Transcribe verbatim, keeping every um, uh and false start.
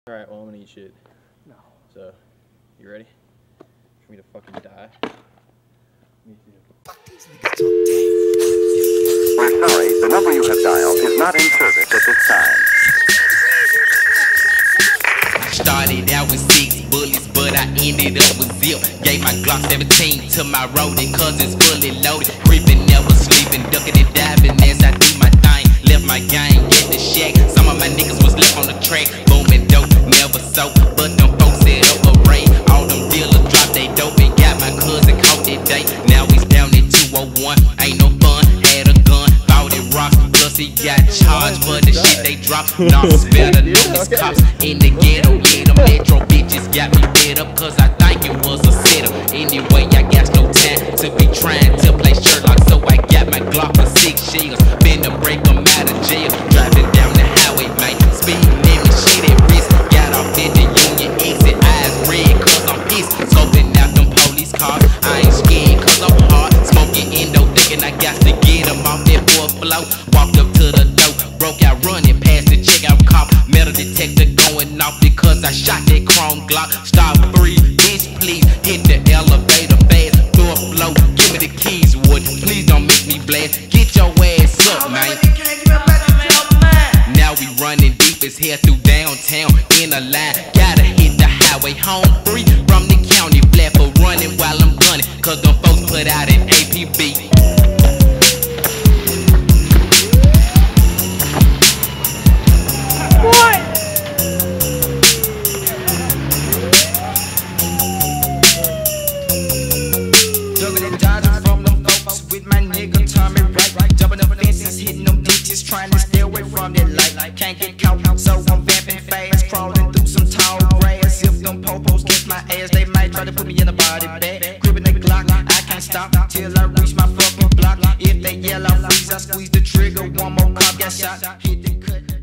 Alright, well, I'm gonna eat shit. No. So, you ready? For me to fucking die? We're sorry, the number you have dialed is not in service at this time. I started out with six bullets, but I ended up with zip. Gave my Glock seventeen to my roadie, cause it's fully loaded. Creeping, never sleeping, ducking and diving as I do my thing. Left my gang at the shack. Some of my niggas was left on the track. Booming dope, never so. But them folks set up a raid. All them dealers dropped they dope and got my cousin caught that day. Now he's down at two oh one. Ain't no fun, had a gun, bought it rocks. Plus he got charged for the shit they dropped. Narcs better know these cops in the ghetto. Yeah, the metro bitches got me fed up, cause I think it was a setup. Anyway, I got no time to be trying to play Sherlock, so I got my Glock with six shields. Finna break them out of jail. Driving down the highway, man. Speeding in the shit at risk. Got off at the Union exit. Eyes red, cause I'm pissed. Scoping out them police cars. I ain't scared, cause I'm hard. Smoking endo, thinking I got to get them off that fourth floor. Walked up to the door, broke out running past the checkout cop. Metal detector going off because I shot that chrome Glock. Stop three, bitch, please. Hit the elevator fast. Door flow, give me the keys, would you? Please don't make me blast. Get your ass up, man. Now we running deep as hell through downtown in a line. Gotta hit the highway home free from the county. Flat for running while I'm gunning, cause them folks put out an A P B. What? Ducking and dodging from them folks with my nigga Tommy right. Jumping up fences, hitting them ditches, trying to stay away from that light. Can't get caught, so I'm vamping fast, crawling through some tall grass. If them popos catch my ass, they might try to put me in a body bag. Gripping the Glock, I can't stop till I reach my fucking block. If they yell, I freeze, I squeeze the trigger. One more cop got shot, hit the cut.